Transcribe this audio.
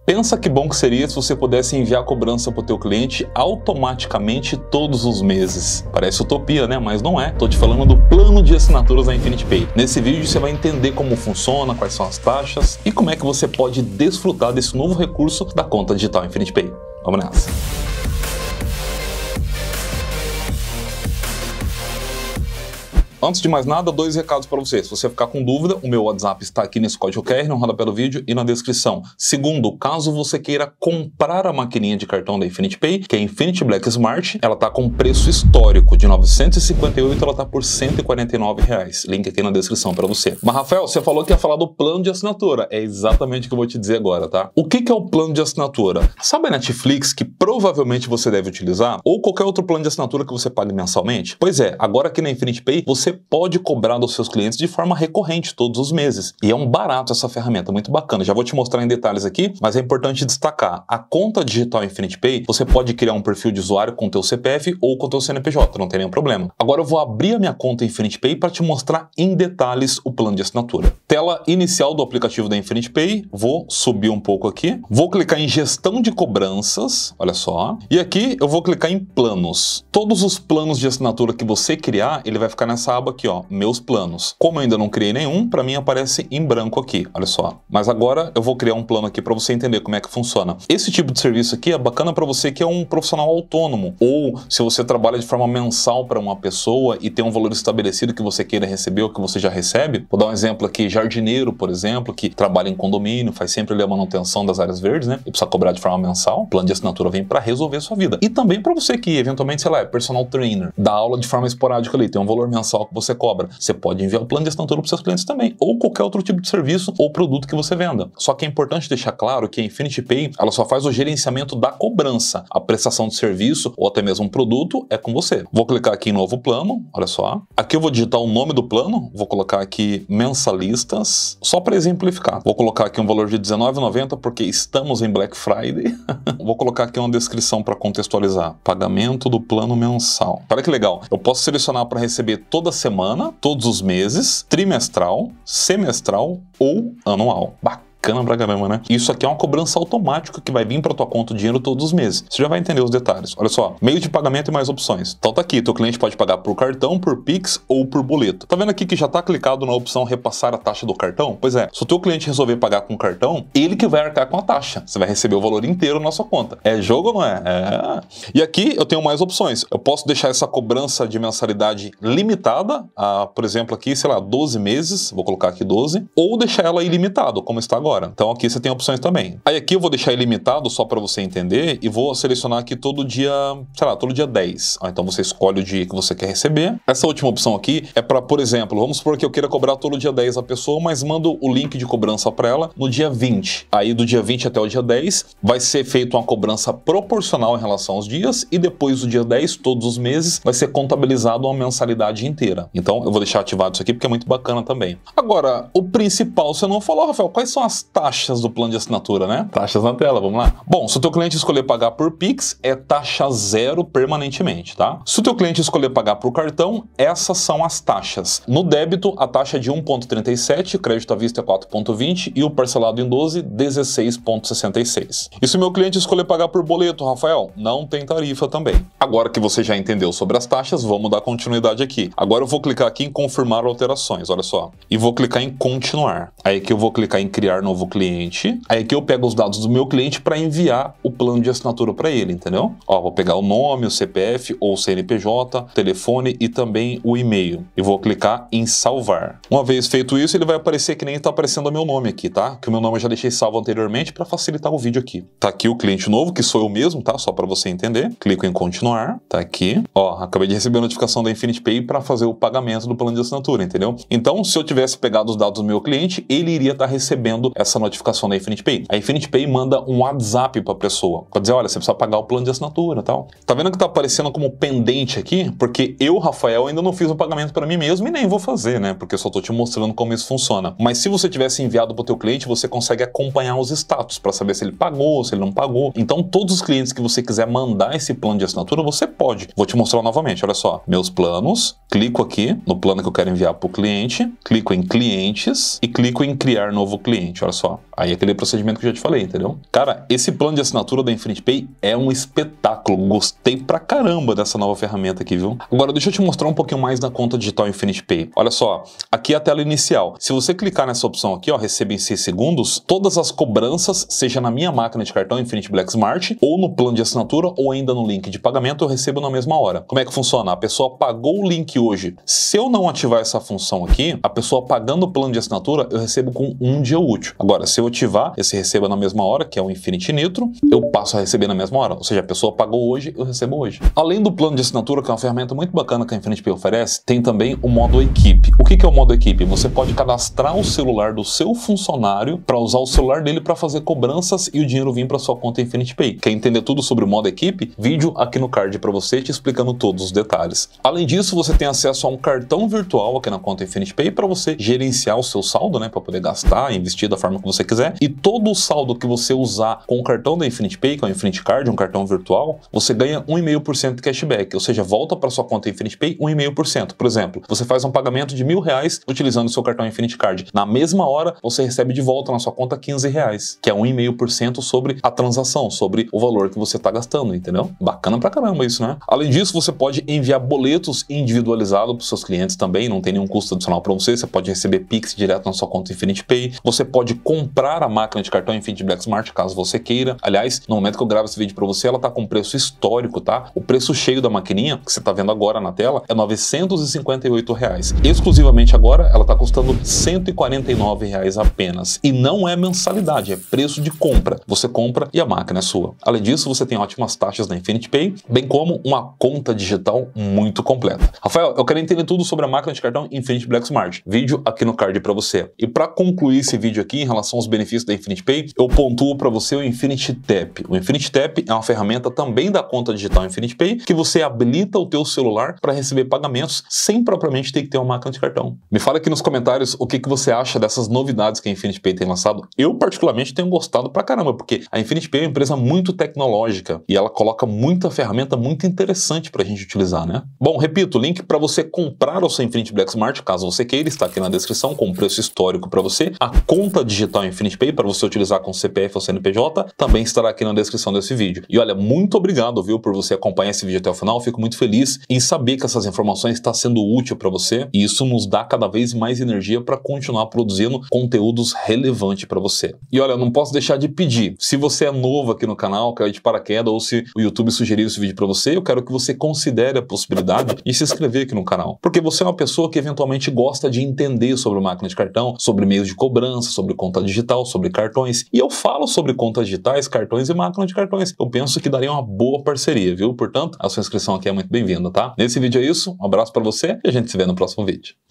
Pensa que bom que seria se você pudesse enviar a cobrança para o teu cliente automaticamente todos os meses. Parece utopia, né? Mas não é. Tô te falando do plano de assinaturas da Infinity Pay. Nesse vídeo você vai entender como funciona, quais são as taxas e como é que você pode desfrutar desse novo recurso da conta digital Infinity Pay. Vamos nessa! Antes de mais nada, 2 recados para você. Se você ficar com dúvida, o meu WhatsApp está aqui nesse código QR, no rodapé do vídeo e na descrição. Segundo, caso você queira comprar a maquininha de cartão da Infinity Pay, que é a Infinity Black Smart, ela está com preço histórico de R$ 958, ela está por R$ 149. Link aqui na descrição para você. Mas, Rafael, você falou que ia falar do plano de assinatura. É exatamente o que eu vou te dizer agora, tá? O que é o plano de assinatura? Sabe a Netflix, que provavelmente você deve utilizar? Ou qualquer outro plano de assinatura que você pague mensalmente? Pois é, agora aqui na Infinity Pay, você pode cobrar dos seus clientes de forma recorrente todos os meses. E é um barato essa ferramenta, muito bacana. Já vou te mostrar em detalhes aqui, mas é importante destacar. A conta digital Infinity Pay, você pode criar um perfil de usuário com o teu CPF ou com o teu CNPJ, não tem nenhum problema. Agora eu vou abrir a minha conta Infinity Pay para te mostrar em detalhes o plano de assinatura. Tela inicial do aplicativo da Infinity Pay, vou subir um pouco aqui, vou clicar em gestão de cobranças, olha só, e aqui eu vou clicar em planos. Todos os planos de assinatura que você criar, ele vai ficar nessa aba aqui, ó, meus planos. Como eu ainda não criei nenhum, para mim aparece em branco aqui, olha só. Mas agora eu vou criar um plano aqui para você entender como é que funciona. Esse tipo de serviço aqui é bacana para você que é um profissional autônomo, ou se você trabalha de forma mensal para uma pessoa e tem um valor estabelecido que você queira receber ou que você já recebe. Vou dar um exemplo aqui, jardineiro, por exemplo, que trabalha em condomínio, faz sempre ali a manutenção das áreas verdes, né? E precisa cobrar de forma mensal. O plano de assinatura vem para resolver a sua vida. E também para você que eventualmente, sei lá, é personal trainer, dá aula de forma esporádica ali, tem um valor mensal que você cobra. Você pode enviar o plano de assinatura para os seus clientes também, ou qualquer outro tipo de serviço ou produto que você venda. Só que é importante deixar claro que a Infinity Pay, ela só faz o gerenciamento da cobrança. A prestação de serviço ou até mesmo um produto é com você. Vou clicar aqui em novo plano, olha só. Aqui eu vou digitar o nome do plano, vou colocar aqui mensalistas, só para exemplificar. Vou colocar aqui um valor de R$19,90 porque estamos em Black Friday. Vou colocar aqui uma descrição para contextualizar. Pagamento do plano mensal. Olha que legal. Eu posso selecionar para receber toda semana, todos os meses, trimestral, semestral ou anual. Bacana pra caramba, né? Isso aqui é uma cobrança automática que vai vir para tua conta o dinheiro todos os meses. Você já vai entender os detalhes. Olha só, meio de pagamento e mais opções. Então tá aqui, teu cliente pode pagar por cartão, por Pix ou por boleto. Tá vendo aqui que já tá clicado na opção repassar a taxa do cartão? Pois é, se o teu cliente resolver pagar com cartão, ele que vai arcar com a taxa. Você vai receber o valor inteiro na sua conta. É jogo ou não é? É. E aqui eu tenho mais opções. Eu posso deixar essa cobrança de mensalidade limitada a, por exemplo, aqui, sei lá, 12 meses. Vou colocar aqui 12. Ou deixar ela ilimitada, como está agora. Então aqui você tem opções também. Aí aqui eu vou deixar ilimitado só para você entender e vou selecionar aqui todo dia, sei lá, todo dia 10. Então você escolhe o dia que você quer receber. Essa última opção aqui é para, por exemplo, vamos supor que eu queira cobrar todo dia 10 a pessoa, mas mando o link de cobrança para ela no dia 20. Aí do dia 20 até o dia 10 vai ser feita uma cobrança proporcional em relação aos dias e depois do dia 10, todos os meses, vai ser contabilizado uma mensalidade inteira. Então eu vou deixar ativado isso aqui porque é muito bacana também. Agora, o principal você não falou, Rafael, quais são as taxas do plano de assinatura, né? Taxas na tela, vamos lá. Bom, se o teu cliente escolher pagar por Pix, é taxa zero permanentemente, tá? Se o teu cliente escolher pagar por cartão, essas são as taxas. No débito, a taxa é de 1,37, o crédito à vista é 4,20 e o parcelado em 12, 16,66. E se o meu cliente escolher pagar por boleto, Rafael, não tem tarifa também. Agora que você já entendeu sobre as taxas, vamos dar continuidade aqui. Agora eu vou clicar aqui em confirmar alterações, olha só. E vou clicar em continuar. Aí aqui eu vou clicar em criar novo cliente. Aí aqui eu pego os dados do meu cliente para enviar o plano de assinatura para ele, entendeu? Ó, vou pegar o nome, o CPF ou o CNPJ, telefone e também o e-mail. E vou clicar em salvar. Uma vez feito isso, ele vai aparecer que nem está aparecendo o meu nome aqui, tá? Que o meu nome eu já deixei salvo anteriormente para facilitar o vídeo aqui. Tá aqui o cliente novo, que sou eu mesmo, tá? Só para você entender. Clico em continuar. Tá aqui. Ó, acabei de receber a notificação da Infinity Pay para fazer o pagamento do plano de assinatura, entendeu? Então, se eu tivesse pegado os dados do meu cliente, ele iria estar recebendo essa notificação da Infinity Pay. A Infinity Pay manda um WhatsApp para a pessoa pessoa, para dizer, olha, você precisa pagar o plano de assinatura e tal. Tá vendo que tá aparecendo como pendente aqui? Porque eu, Rafael, ainda não fiz o pagamento para mim mesmo e nem vou fazer, né? Porque eu só tô te mostrando como isso funciona. Mas se você tivesse enviado para o teu cliente, você consegue acompanhar os status para saber se ele pagou, se ele não pagou. Então, todos os clientes que você quiser mandar esse plano de assinatura, você pode. Vou te mostrar novamente, olha só. Meus planos, clico aqui no plano que eu quero enviar para o cliente, clico em clientes e clico em criar novo cliente, olha só. Aí aquele procedimento que eu já te falei, entendeu? Cara, esse plano de assinatura da Infinity Pay é um espetáculo. Gostei pra caramba dessa nova ferramenta aqui, viu? Agora, deixa eu te mostrar um pouquinho mais da conta digital Infinity Pay. Olha só, aqui é a tela inicial. Se você clicar nessa opção aqui, ó, receba em 6 segundos, todas as cobranças, seja na minha máquina de cartão Infinity Black Smart, ou no plano de assinatura, ou ainda no link de pagamento, eu recebo na mesma hora. Como é que funciona? A pessoa pagou o link hoje. Se eu não ativar essa função aqui, a pessoa pagando o plano de assinatura, eu recebo com um dia útil. Agora, se eu ativar esse receba na mesma hora, que é o Infinity Nitro, eu passo a receber na mesma hora. Ou seja, a pessoa pagou hoje, eu recebo hoje. Além do plano de assinatura, que é uma ferramenta muito bacana que a Infinity Pay oferece, tem também o modo equipe. O que é o modo equipe? Você pode cadastrar o celular do seu funcionário para usar o celular dele para fazer cobranças e o dinheiro vir para sua conta Infinity Pay. Quer entender tudo sobre o modo equipe? Vídeo aqui no card para você te explicando todos os detalhes. Além disso, você tem acesso a um cartão virtual aqui na conta Infinity Pay para você gerenciar o seu saldo, né, para poder gastar, investir da forma que você quiser. E todo o saldo que você usar com o cartão da Infinity Pay, que é o Infinity Card, um cartão virtual, você ganha 1,5% de cashback, ou seja, volta para sua conta Infinity Pay 1,5%. Por exemplo, você faz um pagamento de R$1.000 utilizando o seu cartão Infinity Card. Na mesma hora, você recebe de volta na sua conta R$15, que é 1,5% sobre a transação, sobre o valor que você está gastando, entendeu? Bacana pra caramba isso, né? Além disso, você pode enviar boletos individualizados para os seus clientes também, não tem nenhum custo adicional para você pode receber Pix direto na sua conta Infinity Pay, você pode comprar a máquina de cartão Infinity Black Smart, caso você queira. Aliás, no momento que eu gravo esse vídeo para você, ela tá com preço histórico, tá? O preço cheio da maquininha, que você tá vendo agora na tela, é R$958. Exclusivamente agora, ela tá custando R$149 apenas. E não é mensalidade, é preço de compra. Você compra e a máquina é sua. Além disso, você tem ótimas taxas na Infinity Pay, bem como uma conta digital muito completa. Rafael, eu quero entender tudo sobre a máquina de cartão Infinity Black Smart. Vídeo aqui no card para você. E para concluir esse vídeo aqui em relação aos benefícios da Infinity Pay, eu pontuo para você o Infinity Tap. O Infinity Tap é uma ferramenta também da conta digital Infinity Pay que você habilita o teu celular para receber pagamentos sem propriamente ter que ter uma máquina de cartão. Me fala aqui nos comentários o que você acha dessas novidades que a Infinity Pay tem lançado. Eu particularmente tenho gostado pra caramba, porque a Infinity Pay é uma empresa muito tecnológica e ela coloca muita ferramenta muito interessante pra gente utilizar, né? Bom, repito, o link para você comprar o seu Infinity Black Smart, caso você queira, está aqui na descrição com preço histórico para você. A conta digital Infinity Pay para você utilizar com CPF ou CNPJ também estará aqui na descrição desse vídeo. E olha, muito obrigado, viu, por você acompanhar esse vídeo até o final. Fico muito feliz em saber que essas informações estão sendo útil para você e isso nos dá cada vez mais energia para continuar produzindo conteúdos relevantes para você. E olha, eu não posso deixar de pedir, se você é novo aqui no canal, caiu de paraquedas ou se o YouTube sugeriu esse vídeo para você, eu quero que você considere a possibilidade de se inscrever aqui no canal, porque você é uma pessoa que eventualmente gosta de entender sobre máquina de cartão, sobre meios de cobrança, sobre conta digital, sobre cartões. E eu falo sobre contas digitais, cartões e máquina de cartões. Eu penso que daria uma boa parceria, viu? Portanto, a sua inscrição aqui é muito bem-vinda, tá? Nesse vídeo é isso, um abraço para você e a gente se vê no próximo vídeo.